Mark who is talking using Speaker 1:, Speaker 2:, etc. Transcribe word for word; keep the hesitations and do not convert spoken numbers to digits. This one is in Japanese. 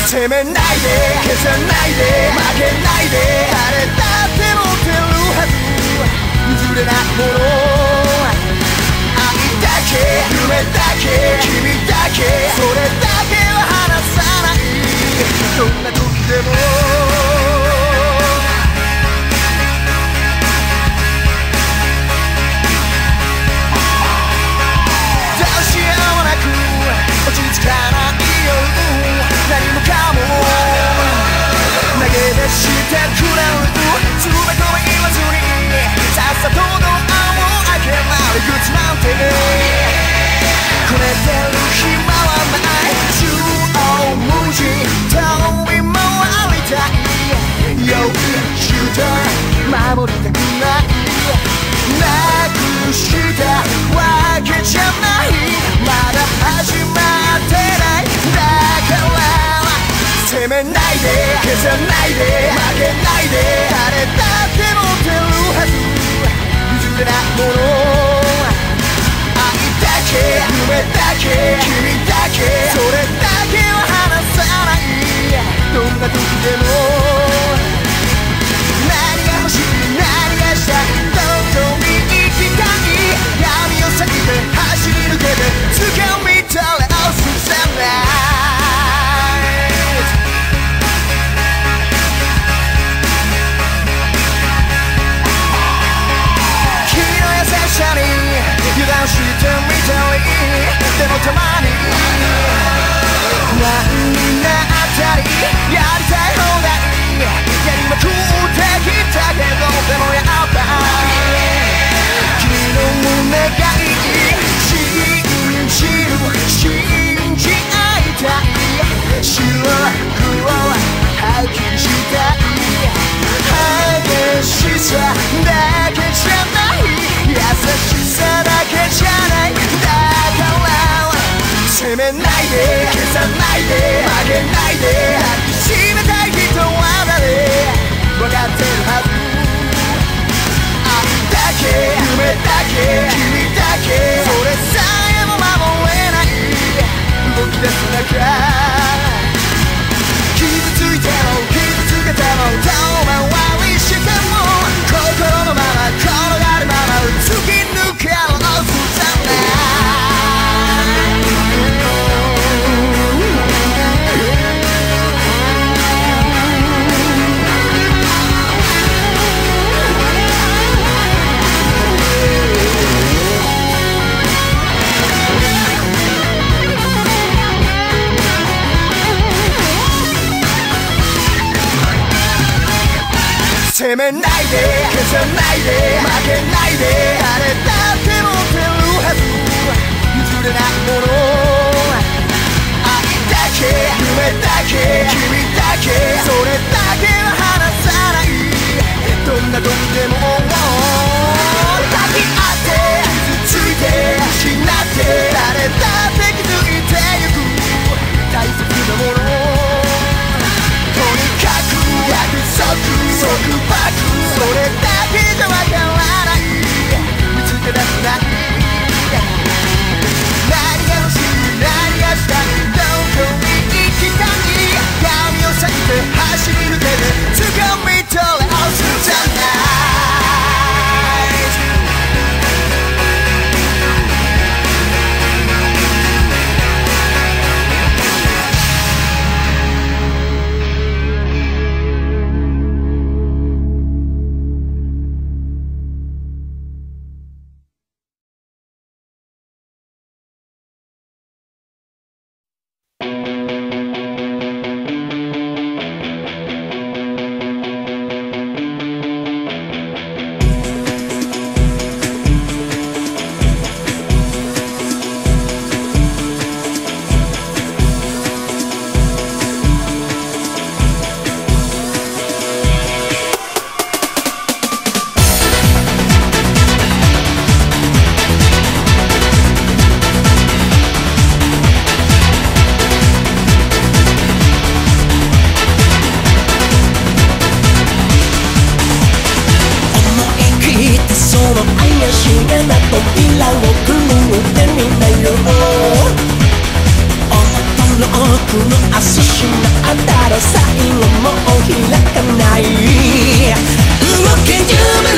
Speaker 1: 責めないで消さないで負けないで誰だって持ってるはず譲れないもの愛だけ夢だけ君だけそれだけは離さないどんな時でもどうしようもなく落ち着かないよ何もかも投げ出してくれるつべこべ言わずにさっさとドアを開けない靴なんてこねてる暇はない縦横無尽飛び回りたいよくした守りたくないなくしたわけじゃないまだ始まってないだから責めないで消さないで負けないで誰だって持ってるはず譲れないもの愛だけ夢だけ君だけそれだけは離さないどんな時でも何が欲しい何がしたいどこに行きたい闇を避けて走り抜けて掴み取れ押すさない君の優しさに油断してみたりでもたまに何になったりやりたい放題やりまくってきたけどでもやっぱ君の胸がいい信じる信じ合いたい白黒はっきりしたい激しさだけじゃない優しさだけじゃないだから責めないで消さないで負けないで抱きしめたい人は誰分かってるはず愛だけ夢だけ君だけそれさえも守れない動き出す中傷ついても傷つけても遠回りしても心のまま転がるまま突き抜けろすさない責めないで消さないで負けないで誰だって持ってるはず譲れないもの愛だけ夢だけ君だけそれだけは離さないどんな時でも抱き合って傷ついて失って誰だって気づいてゆく大切なものとにかく約束束縛それだけじゃわからない見つけ出せない何が欲しい何がしたいどこに行きたい闇を避けて走り抜けて掴み取れ押すじゃないの明日しまったら最後もう開かない動け夢